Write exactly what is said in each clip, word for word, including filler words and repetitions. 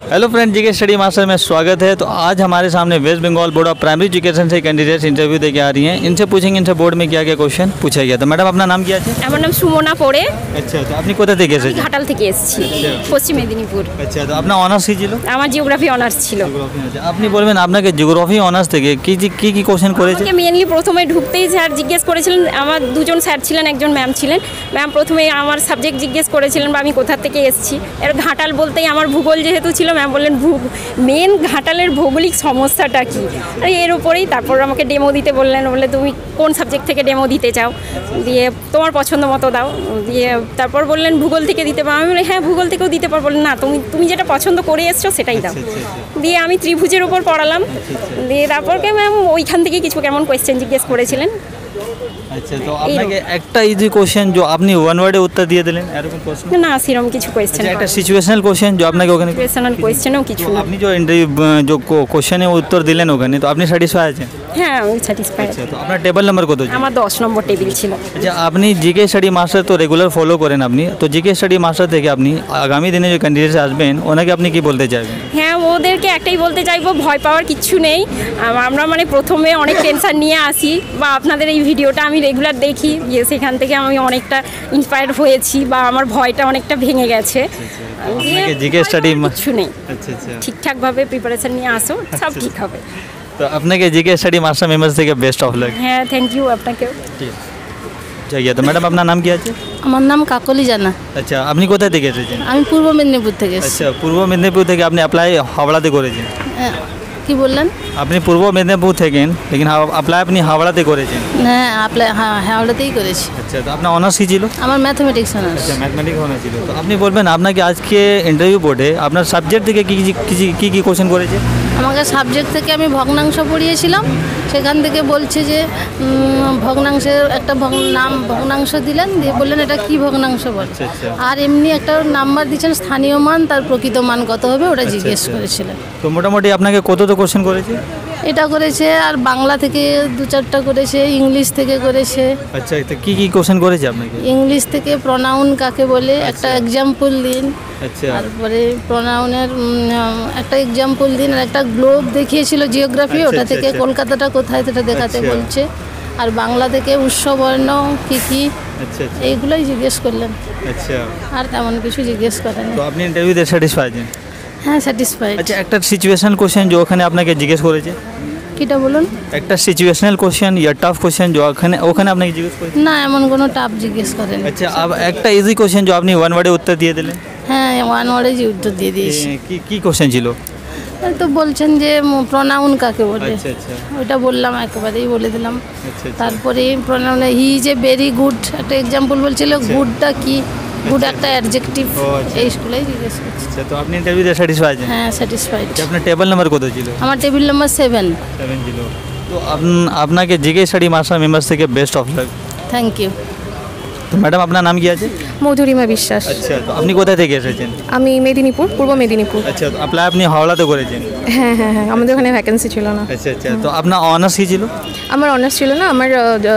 Hello friend, जी के study master में स्वागत है। तो आज हमारे सामने West Bengal board of primary education से कैंडिडेट्स इंटरव्यू देके आ रही हैं। इनसे पूछेंगे इनसे बोर्ड में क्या क्या क्वेश्चन पूछा गया। तो मैडम अपना नाम क्या है? আমার নাম সুমনা পড়ে। अच्छा, तो আপনি কোথা থেকে এসেছেন? ঘাটাল থেকে এসেছি, পশ্চিম মেদিনীপুর। আচ্ছা, তো আপনার অনার্স কি ছিল? আমার জিওগ্রাফি অনার্স ছিল। আপনি বলবেন আপনাকে জিওগ্রাফি অনার্স থেকে কি কি কি কোশ্চেন করেছে? আমাকে মেইনলি প্রথমে ঢুকতেই স্যার জিজ্ঞেস করেছিলেন, আমার দুজন স্যার ছিলেন, একজন ম্যাম ছিলেন। ম্যাম প্রথমে আমার সাবজেক্ট জিজ্ঞেস করেছিলেন বা আমি কোথা থেকে এসেছি। এর ঘাটাল বলতেই আমার ভূগোল যেহেতু ছিল, ম্যাম বললেন মেন ঘাটালের ভৌগোলিক সমস্যাটা কী, আর এর উপরেই তারপর আমাকে ডেমো দিতে বললেন। বললে তুমি কোন সাবজেক্ট থেকে ডেমো দিতে চাও, দিয়ে তোমার পছন্দ মতো দাও। দিয়ে তারপর বললেন ভূগোল থেকে দিতে পারো। আমি বলি হ্যাঁ ভূগোল থেকেও দিতে পারবো। না, তুমি তুমি যেটা পছন্দ করে এসছো সেটাই দাও। দিয়ে আমি ত্রিভুজের উপর পড়ালাম। দিয়ে তারপরকে ম্যাম ওইখান থেকে কিছু কেমন কোয়েশ্চেন জিজ্ঞেস করেছিলেন। আচ্ছা, তো আপনাকে একটা ইজি কোশ্চেন जो আপনি ওয়ান ওয়ার্ডে উত্তর দিয়ে দিলেন এরকম কোশ্চেন? না, সেরকম কিছু কোয়েশ্চেন না। একটা সিচুয়েশনাল কোশ্চেন जो আপনাকে ওখানে সিচুয়েশনাল কোয়েশ্চেনও কিছু না। আপনি जो ইন্টারভিউ जो কোশ্চেনে উত্তর দিলেন ওখানে, তো আপনি স্যাটিসফাই আছেন? হ্যাঁ, আমি স্যাটিসফাই। আচ্ছা, তো আপনার টেবিল নাম্বার কত? আমার দশ নম্বর টেবিল ছিল। আচ্ছা, আপনি জিকে স্টাডি মাস্টার তো রেগুলার ফলো করেন আপনি, তো জিকে স্টাডি মাস্টার থেকে আপনি আগামী দিনে যে ক্যান্ডিডেটস আসবেন ওনাকে আপনি কি বলতে চাইবেন? হ্যাঁ, ওদেরকে একটাই বলতে চাইবো, ভয় পাওয়ার কিচ্ছু নেই। আমরা মানে প্রথমে অনেক টেনশন নিয়ে আসি, বা আপনাদের এই ভিডিওটা আমি রেগুলার দেখি, যে সেখান থেকে আমি অনেকটা ইন্সপায়ার হয়েছি বা আমার ভয়টা অনেকটা ভেঙে গেছে। জিকে স্টাডি কিছু নেই, ঠিকঠাকভাবে প্রিপারেশন নিয়ে আসো, সব ঠিক হবে। তো আপনাকে জিকে স্টাডি মাস্টার মেম্বার্স থেকে বেস্ট অফ লাক। হ্যাঁ, থ্যাংক ইউ আপনাকেও। ঠিক আছে, তো ম্যাডাম আপনার নাম কি আছে? আমার নাম কাকলি জানা। আচ্ছা, আপনি কোথা থেকে এসেছেন? আমি পূর্ব মেদিনীপুর থেকে এসেছি। আচ্ছা, পূর্ব মেদিনীপুর থেকে আপনি অ্যাপ্লাই হাওড়াতে করেছেন? কি বললেন? আপনি পূর্ব মেদিনীপুর থেকেন, লেকিন অ্যাপ্লাই আপনি হাওড়াতে করেছেন? হ্যাঁ, অ্যাপ্লাই হ্যাঁ হাওড়াতেই করেছি। আচ্ছা, তো আপনার অনার্স কী ছিল? আমার ম্যাথমেটিক্স অনার্স। আচ্ছা, ম্যাথমেটিক্স অনার্স ছিল। তো আপনি বলবেন আপনাকে আজকে ইন্টারভিউ বোর্ডে আপনার সাবজেক্ট থেকে কী কী কী কী কোশ্চেন করেছে? আমাকে সাবজেক্ট থেকে আমি ভগ্নাংশ পড়িয়েছিলাম, সেখান থেকে বলছে যে ভগ্নাংশের একটা নাম ভগ্নাংশ দিলেন, দিয়ে বললেন এটা কি ভগ্নাংশ বলে, আর এমনি একটা নাম্বার দিচ্ছেন স্থানীয় মান, তার প্রকৃত মান কত হবে ওটা জিজ্ঞেস করেছিলেন। তো মোটামুটি আপনাকে কত তো কোশ্চেন করেছে? এটা করেছে, আর বাংলা থেকে দু চারটা করেছে, ইংলিশ থেকে করেছে। আচ্ছা, তো কী কী কোশ্চেন করেছে আপনাকে? ইংলিশ থেকে প্রনাউন কাকে বলে একটা এক্সাম্পল দিন। আচ্ছা, তারপরে প্রনাউনের একটা এক্সাম্পল দিন, আর একটা গ্লোব দেখিয়েছিল জিওগ্রাফি, ওটা থেকে কলকাতাটা কোথায় সেটা দেখাতে বলছে। আর বাংলা থেকে উৎসবর্ণ কী কী, এইগুলোই জিজ্ঞেস করলেন। আচ্ছা, আর তেমন কিছু জিজ্ঞেস করেন। তো আপনি ইন্টারভিউতে স্যাটিসফাই আছেন? হ্যাঁ, স্যাটিসফাইড। আচ্ছা, একটা সিচুয়েশনাল কোশ্চেন যে ওখানে আপনাকে জিজ্ঞেস করেছে, কিটা বলুন? একটা সিচুয়েশনাল কোশ্চেন ইয়া টাফ কোশ্চেন যে ওখানে ওখানে আপনাকে জিজ্ঞেস করেছে? না, এমন কোনো টাফ জিজ্ঞেস করেন। আচ্ছা, আব একটা ইজি কোশ্চেন যে আপনি ওয়ান ওয়ার্ডে উত্তর দিয়ে দিলেন? হ্যাঁ, ওয়ান ওয়ার্ডে যে উত্তর দিয়ে দিয়েছি। কি কি কোশ্চেন ছিল? তো বলছেন যে প্রনাউন কাকে বলে, আচ্ছা আচ্ছা, ওইটা বললাম, একেবারেই বলে দিলাম। আচ্ছা, তারপরে pronoun he is a very good একটা এক্সাম্পল বলছিল, গুডটা কি, গুড একটা অ্যাডজেক্টিভ, এই স্কুলেই জিজ্ঞেস করছি। আচ্ছা, তো আপনি ইন্টারভিউতে স্যাটিসফাই আছেন? হ্যাঁ, স্যাটিসফাইড। আপনার টেবিল নাম্বার কত ছিল? আমার টেবিল নাম্বার সেভেন সেভেন ছিল। তো আপনাকে জিকে স্টাডি মাস্টার মেম্বার্স থেকে best of luck. Thank you. তো ম্যাডাম আপনার নাম কি আছে? মধুরিমা বিশ্বাস। আচ্ছা, তো আপনি কোথা থেকে এসেছেন? আমি মেদিনীপুর, পূর্ব মেদিনীপুর। আচ্ছা, তো অ্যাপ্লাই আপনি হাওড়াতে করেছেন? হ্যাঁ হ্যাঁ হ্যাঁ, আমাদের ওখানে ভ্যাকেন্সি ছিল না। আচ্ছা আচ্ছা, তো আপনার অনার্স কী ছিল? আমার অনার্স ছিল না, আমার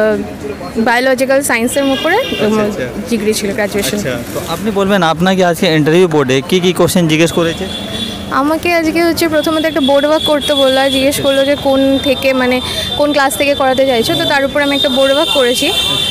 বায়োলজিক্যাল সায়েন্সের উপরে ডিগ্রি ছিল, গ্র্যাজুয়েশন। আচ্ছা, তো আপনি বলবেন আপনাকে আজকে ইন্টারভিউ বোর্ডে কী কী কোশ্চেন জিজ্ঞেস করেছে? আমাকে আজকে হচ্ছে প্রথমত একটা বোর্ড ওয়ার্ক করতে বললো, আর জিজ্ঞেস করলো যে কোন থেকে মানে কোন ক্লাস থেকে করাতে চাইছো, তো তার উপর আমি একটা বোর্ড ওয়ার্ক করেছি।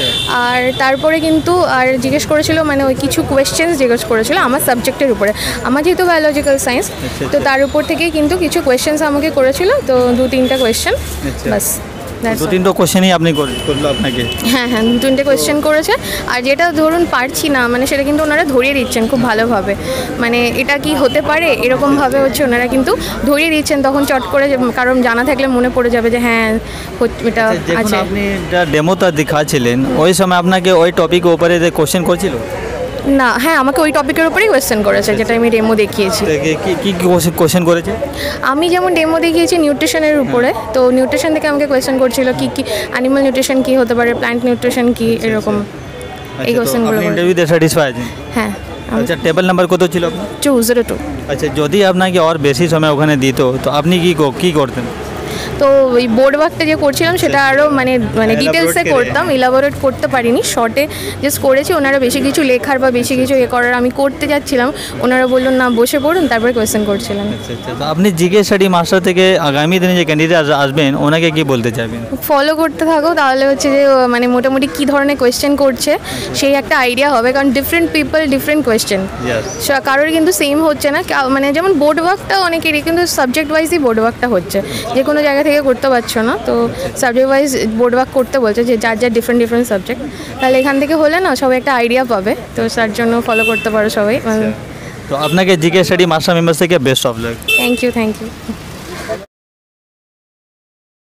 আর তারপরে কিন্তু আর জিজ্ঞেস করেছিল মানে ওই কিছু কোয়েশ্চেন্স জিজ্ঞেস করেছিল আমার সাবজেক্টের উপরে, আমার যেহেতু বায়োলজিক্যাল সায়েন্স, তো তার উপর থেকেই কিন্তু কিছু কোয়েশ্চেন্স আমাকে করেছিল, তো দু তিনটা কোয়েশ্চেন, বাস। দু তিনটা কোশ্চেনই আপনি করলো আপনাকে? হ্যাঁ হ্যাঁ, দু তিনটে কোয়েশ্চেন করেছে। আর যেটা ধরুন পারছি না মানে সেটা কিন্তু ওনারা ধরিয়ে দিচ্ছেন খুব ভালোভাবে, মানে এটা কি হতে পারে এরকমভাবে হচ্ছে ওনারা কিন্তু ধরিয়ে দিচ্ছেন, তখন চট করে কারণ জানা থাকলে মনে পড়ে যাবে যে হ্যাঁ এটা আছে। আপনি যা ডেমোটা দেখাচ্ছিলেন ওই সময় আপনাকে ওই টপিকের উপরে কোশ্চেন করছিল? না, হ্যাঁ, আমাকে ওই টপিকের উপরেই কোয়েশ্চেন করেছে যেটা আমি ডেমো দেখিয়েছি। কি কি কোয়েশ্চেন করেছে? আমি যেমন ডেমো দেখিয়েছি নিউট্রিশনের উপরে, তো নিউট্রিশন থেকে আমাকে কোয়েশ্চেন করছিল কি কি অ্যানিমাল নিউট্রিশন কি হতে পারে, প্ল্যান্ট নিউট্রিশন কি, এরকম এই কোয়েশ্চেনগুলো। আপনি ইন্টারভিউতে স্যাটিসফাই আছেন? হ্যাঁ। আচ্ছা, টেবিল নাম্বার কত ছিল আপনার? Two zero two. আচ্ছা, যদি আপনাকে আর বেশি সময় ওখানে দিত তো আপনি কি কি করতেন? তো ওই বোর্ড ওয়ার্কটা যে করছিলাম সেটা আরও মানে মানে Elaborate ডিটেলসে করে, করতাম, হ্যাঁ। ইলাবোরেট করতে পারিনি, শর্টে জাস্ট করেছি। ওনারা বেশি কিছু লেখার বা বেশি কিছু এ করার আমি করতে যাচ্ছিলাম, ওনারা বললেন না বসে পড়ুন, তারপরে কোয়েশ্চেন করছিলেন। আচ্ছা আচ্ছা, তো আপনি জিকে স্টাডি মাস্টার থেকে আগামী দিনে যে ক্যান্ডিডেট আসবেন ওনাকে কি বলতে চাইবেন? ফলো করতে থাকো, তাহলে হচ্ছে যে ও মানে মোটামুটি কী ধরনের কোয়েশ্চেন করছে সেই একটা আইডিয়া হবে, কারণ ডিফারেন্ট পিপল ডিফারেন্ট কোয়েশ্চেন, কারোর কিন্তু সেম হচ্ছে না। কা- মানে যেমন বোর্ড ওয়ার্কটা অনেকেরই কিন্তু সাবজেক্ট ওয়াইজই বোর্ড ওয়ার্কটা হচ্ছে, যে কোনো জায়গা থেকে করতে পারছো না, তো সাবজেক্ট ওয়াইজ বোর্ড ওয়ার্ক করতে বলছে, যে যার যার ডিফারেন্ট ডিফারেন্ট সাবজেক্ট, তাহলে এখান থেকে হলে না সবাই একটা আইডিয়া পাবে, তো তার জন্য ফলো করতে পারো সবাই। তো আপনাকে জিকে স্টাডি মাস্টার মেম্বার থেকে best of luck. Thank you thank you.